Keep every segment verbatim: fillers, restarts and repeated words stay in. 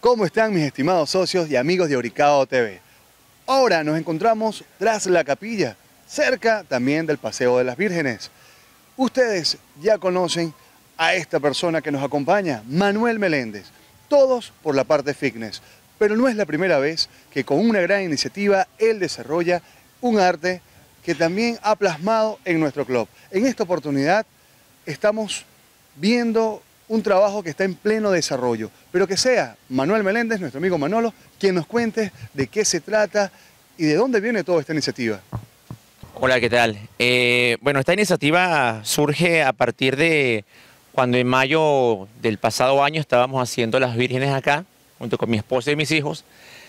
¿Cómo están mis estimados socios y amigos de Oricao T V? Ahora nos encontramos tras la capilla, cerca también del Paseo de las Vírgenes. Ustedes ya conocen a esta persona que nos acompaña, Manuel Meléndez, todos por la parte fitness, pero no es la primera vez que con una gran iniciativa él desarrolla un arte que también ha plasmado en nuestro club. En esta oportunidad estamos viendo un trabajo que está en pleno desarrollo, pero que sea Manuel Meléndez, nuestro amigo Manolo, quien nos cuente de qué se trata y de dónde viene toda esta iniciativa. Hola, ¿qué tal? Eh, bueno, esta iniciativa surge a partir de cuando en mayo del pasado año estábamos haciendo las vírgenes acá, junto con mi esposa y mis hijos,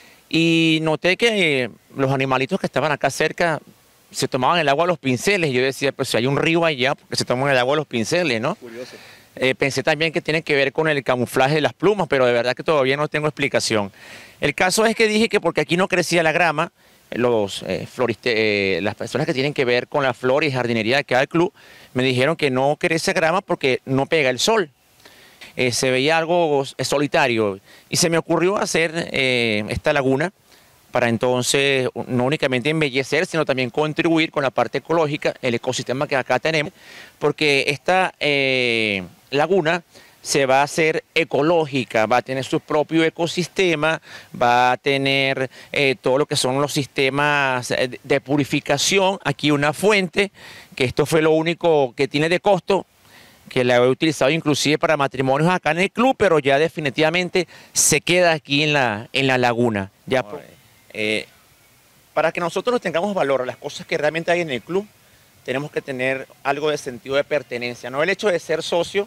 y noté que eh, los animalitos que estaban acá cerca se tomaban el agua a los pinceles, y yo decía, pues si hay un río allá, porque se toman el agua a los pinceles, ¿no? Curioso. Eh, pensé también que tiene que ver con el camuflaje de las plumas, pero de verdad que todavía no tengo explicación. El caso es que dije que porque aquí no crecía la grama, los eh, floriste, eh, las personas que tienen que ver con la flor y jardinería de cada club me dijeron que no crece grama porque no pega el sol. Eh, se veía algo solitario y se me ocurrió hacer eh, esta laguna para entonces no únicamente embellecer, sino también contribuir con la parte ecológica, el ecosistema que acá tenemos, porque esta eh, laguna se va a hacer ecológica, va a tener su propio ecosistema, va a tener eh, todo lo que son los sistemas de purificación, aquí una fuente, que esto fue lo único que tiene de costo, que la he utilizado inclusive para matrimonios acá en el club, pero ya definitivamente se queda aquí en la, en la laguna. Ya por, eh, para que nosotros tengamos valor a las cosas que realmente hay en el club, tenemos que tener algo de sentido de pertenencia, no el hecho de ser socio,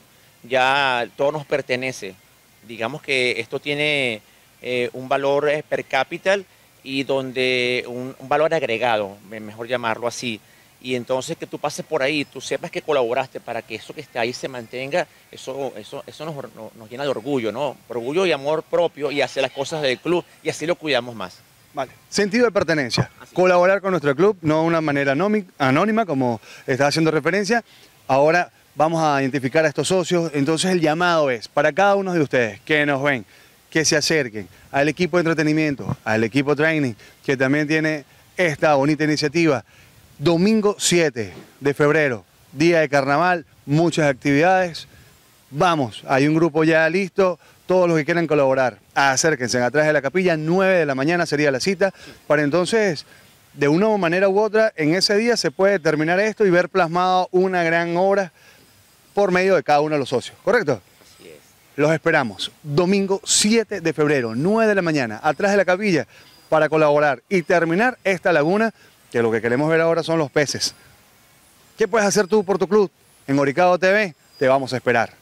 ya todo nos pertenece. Digamos que esto tiene eh, un valor eh, per cápita y donde un, un valor agregado, mejor llamarlo así. Y entonces que tú pases por ahí, tú sepas que colaboraste para que eso que está ahí se mantenga, eso, eso, eso nos, nos, nos llena de orgullo, ¿no? Orgullo y amor propio y hacer las cosas del club y así lo cuidamos más. Vale. Sentido de pertenencia, así. Colaborar con nuestro club, no de una manera anónima como estás haciendo referencia. Ahora vamos a identificar a estos socios, entonces el llamado es para cada uno de ustedes que nos ven, que se acerquen al equipo de entretenimiento, al equipo training, que también tiene esta bonita iniciativa. Domingo siete de febrero, día de carnaval, muchas actividades. Vamos, hay un grupo ya listo, todos los que quieran colaborar, acérquense atrás de la capilla, nueve de la mañana sería la cita, para entonces, de una manera u otra, en ese día se puede terminar esto y ver plasmado una gran obra por medio de cada uno de los socios, ¿correcto? Así es. Los esperamos, domingo siete de febrero, nueve de la mañana, atrás de la capilla, para colaborar y terminar esta laguna, que lo que queremos ver ahora son los peces. ¿Qué puedes hacer tú por tu club? En Oricao T V te vamos a esperar.